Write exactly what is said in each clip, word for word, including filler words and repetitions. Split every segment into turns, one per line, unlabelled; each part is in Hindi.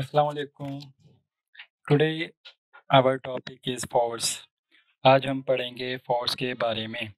अस्सलाम वालेकुम। Today our topic is force. आज हम पढ़ेंगे फोर्स के बारे में।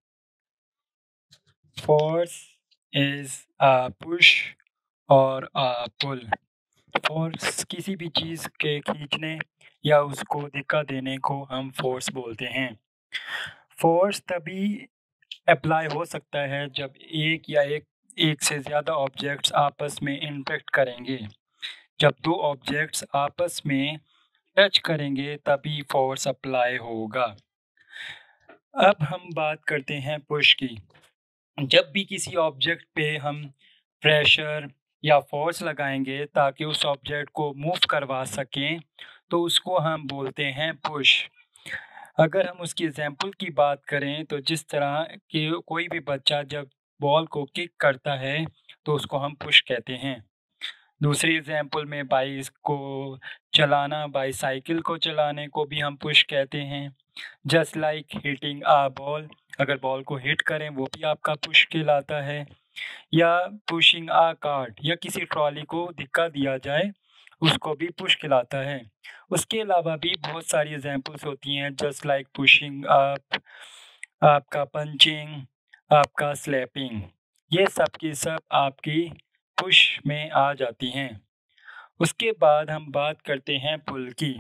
फोर्स इज़ अ पुश और अ पुल। फोर्स किसी भी चीज़ के खींचने या उसको धक्का देने को हम फोर्स बोलते हैं। फोर्स तभी अप्लाई हो सकता है जब एक या एक एक से ज़्यादा ऑब्जेक्ट्स आपस में इंटरेक्ट करेंगे। जब दो ऑब्जेक्ट्स आपस में टच करेंगे तभी फोर्स अप्लाई होगा। अब हम बात करते हैं पुश की। जब भी किसी ऑब्जेक्ट पे हम प्रेशर या फोर्स लगाएंगे ताकि उस ऑब्जेक्ट को मूव करवा सकें तो उसको हम बोलते हैं पुश। अगर हम उसकी एग्जांपल की बात करें तो जिस तरह कि कोई भी बच्चा जब बॉल को किक करता है तो उसको हम पुश कहते हैं। दूसरी एग्जांपल में बाइक को चलाना, बाईसाइकिल को चलाने को भी हम पुश कहते हैं। Just like hitting a ball, अगर बॉल को हिट करें वो भी आपका पुश कहलाता है। या पुशिंग अ कार्ट, या किसी ट्रॉली को धक्का दिया जाए उसको भी पुश कहलाता है। उसके अलावा भी बहुत सारी एग्जांपल्स होती हैं, जस्ट लाइक पुशिंग अप, आपका पंचिंग, आपका स्लैपिंग। ये सब की सब आपकी पुश में आ जाती हैं। उसके बाद हम बात करते हैं पुल की।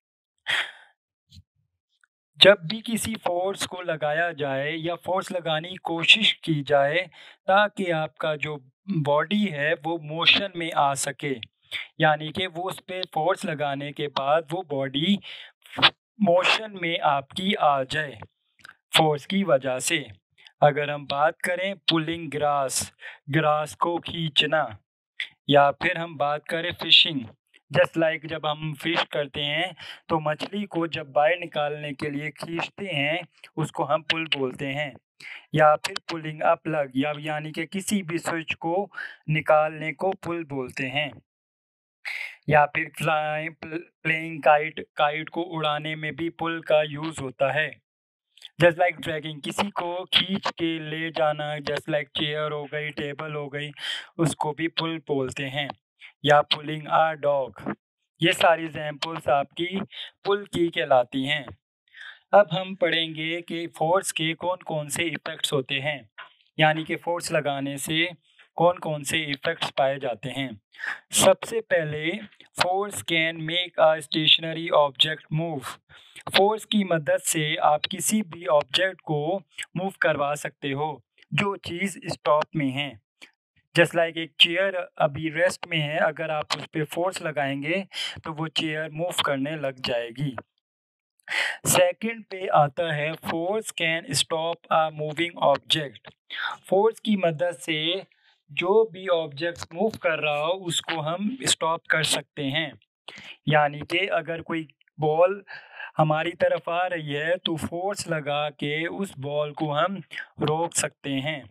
जब भी किसी फोर्स को लगाया जाए या फोर्स लगाने की कोशिश की जाए ताकि आपका जो बॉडी है वो मोशन में आ सके, यानी कि वो उस पे फोर्स लगाने के बाद वो बॉडी मोशन में आपकी आ जाए फोर्स की वजह से। अगर हम बात करें पुलिंग ग्रास, ग्रास को खींचना, या फिर हम बात करें फिशिंग, जस्ट लाइक जब हम फिश करते हैं तो मछली को जब बाहर निकालने के लिए खींचते हैं उसको हम पुल बोलते हैं। या फिर पुलिंग अ प्लग, या यानी कि किसी भी स्विच को निकालने को पुल बोलते हैं। या फिर फ्लाई प्लेइंग काइट, काइट को उड़ाने में भी पुल का यूज होता है। जस्ट लाइक ड्रैगिंग, किसी को खींच के ले जाना, जस्ट लाइक चेयर हो गई, टेबल हो गई, उसको भी पुल बोलते हैं। या पुलिंग अ डॉग, ये सारी एग्जांपल्स आपकी पुल की कहलाती हैं। अब हम पढ़ेंगे कि फोर्स के कौन कौन से इफ़ेक्ट्स होते हैं, यानी कि फोर्स लगाने से कौन कौन से इफ़ेक्ट्स पाए जाते हैं। सबसे पहले, force can make a stationary object move. Force की मदद से आप किसी भी ऑब्जेक्ट को मूव करवा सकते हो जो चीज़ स्टॉप में है। जस्ट लाइक एक चेयर अभी रेस्ट में है, अगर आप उस पर फोर्स लगाएंगे तो वो चेयर मूव करने लग जाएगी। सेकंड पे आता है, force can stop a moving object. Force की मदद से जो भी ऑब्जेक्ट मूव कर रहा हो उसको हम स्टॉप कर सकते हैं। यानी कि अगर कोई बॉल हमारी तरफ आ रही है तो फोर्स लगा के उस बॉल को हम रोक सकते हैं।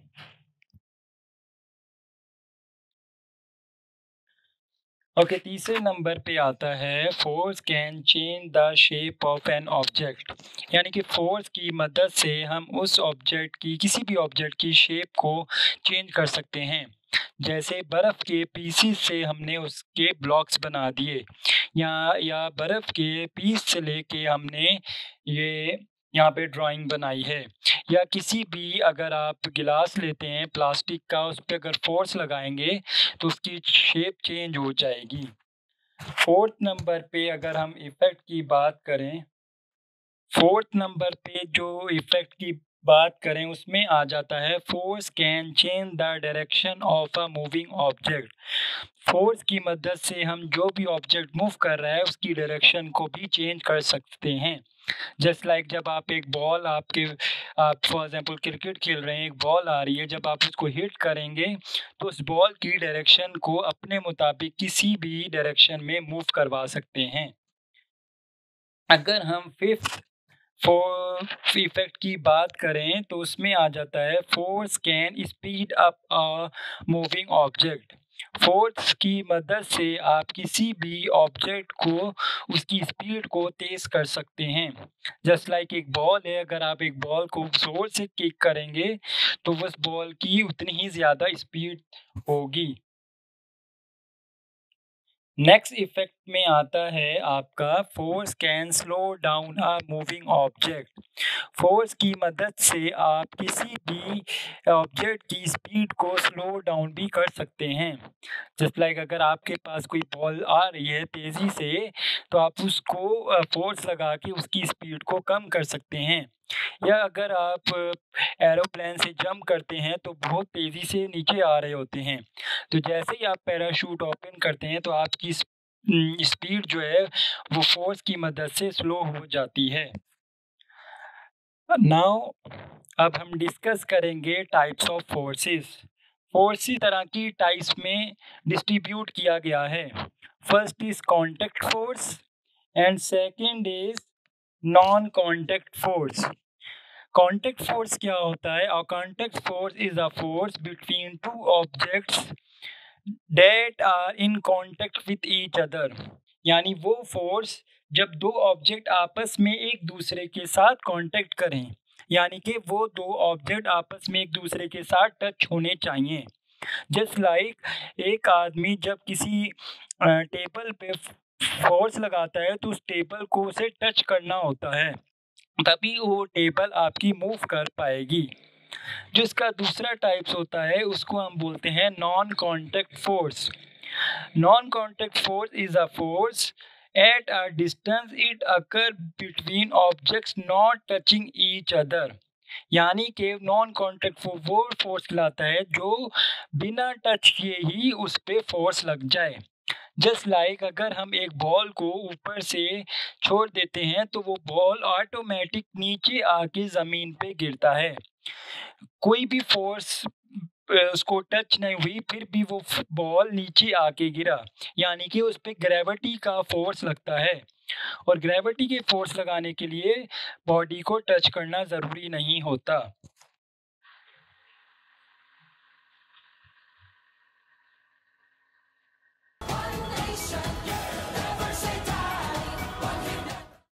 ओके, तीसरे नंबर पे आता है, force can change the shape of an object. यानी कि फोर्स की मदद से हम उस ऑब्जेक्ट की, किसी भी ऑब्जेक्ट की शेप को चेंज कर सकते हैं। जैसे बर्फ़ के पीसीस से हमने उसके ब्लॉक्स बना दिए, या या बर्फ़ के पीस से लेके हमने ये यहाँ पे ड्राइंग बनाई है। या किसी भी, अगर आप गिलास लेते हैं प्लास्टिक का, उस पे अगर फोर्स लगाएंगे तो उसकी शेप चेंज हो जाएगी। फोर्थ नंबर पे अगर हम इफ़ेक्ट की बात करें, फोर्थ नंबर पे जो इफ़ेक्ट की बात करें उसमें आ जाता है, force can change the direction of a moving object. Force की मदद से हम जो भी ऑब्जेक्ट मूव कर रहा है उसकी डायरेक्शन को भी चेंज कर सकते हैं। जस्ट लाइक like जब आप एक बॉल, आपके आप फॉर एग्जांपल क्रिकेट खेल रहे हैं, एक बॉल आ रही है, जब आप उसको हिट करेंगे तो उस बॉल की डायरेक्शन को अपने मुताबिक किसी भी डायरेक्शन में मूव करवा सकते हैं। अगर हम फिफ्थ फोर्स इफेक्ट की बात करें तो उसमें आ जाता है, force can speed up a moving object. Force की मदद से आप किसी भी ऑब्जेक्ट को, उसकी स्पीड को तेज कर सकते हैं। जस्ट लाइक एक बॉल है, अगर आप एक बॉल को जोर से किक करेंगे तो उस बॉल की उतनी ही ज़्यादा स्पीड होगी। नेक्स्ट इफेक्ट में आता है आपका force can slow down a moving object. Force की मदद से आप किसी भी ऑब्जेक्ट की स्पीड को स्लो डाउन भी कर सकते हैं। जस्ट लाइक अगर आपके पास कोई बॉल आ रही है तेज़ी से, तो आप उसको फोर्स लगा के उसकी स्पीड को कम कर सकते हैं। या अगर आप एरोप्लेन से जंप करते हैं तो बहुत तेज़ी से नीचे आ रहे होते हैं, तो जैसे ही आप पैराशूट ओपन करते हैं तो आपकी स्पीड जो है वो फोर्स की मदद से स्लो हो जाती है। नाउ अब हम डिस्कस करेंगे टाइप्स ऑफ फोर्सेस। फोर्स इस तरह की टाइप्स में डिस्ट्रीब्यूट किया गया है। First is contact force and second is non contact force. Contact force क्या होता है? A contact force is a force between two objects that are in contact with each other. यानी वो फोर्स जब दो ऑब्जेक्ट आपस में एक दूसरे के साथ कांटेक्ट करें, यानी कि वो दो ऑब्जेक्ट आपस में एक दूसरे के साथ टच होने चाहिए। जस्ट लाइक like, एक आदमी जब किसी टेबल पे फोर्स लगाता है तो उस टेबल को उसे टच करना होता है, तभी वो टेबल आपकी मूव कर पाएगी। जो इसका दूसरा टाइप्स होता है उसको हम बोलते हैं non contact force. Non contact force is a force at a distance it occur between objects not touching each other. यानी कि नॉन कांटेक्ट फोर्स वो फोर्स लाता है जो बिना टच किए ही उस पे फोर्स लग जाए। जस्ट लाइक like, अगर हम एक बॉल को ऊपर से छोड़ देते हैं तो वो बॉल ऑटोमेटिक नीचे आके ज़मीन पे गिरता है। कोई भी फोर्स उसको टच नहीं हुई फिर भी वो बॉल नीचे आके गिरा, यानी कि उस पर ग्रेविटी का फोर्स लगता है। और ग्रेविटी के फोर्स लगाने के लिए बॉडी को टच करना ज़रूरी नहीं होता।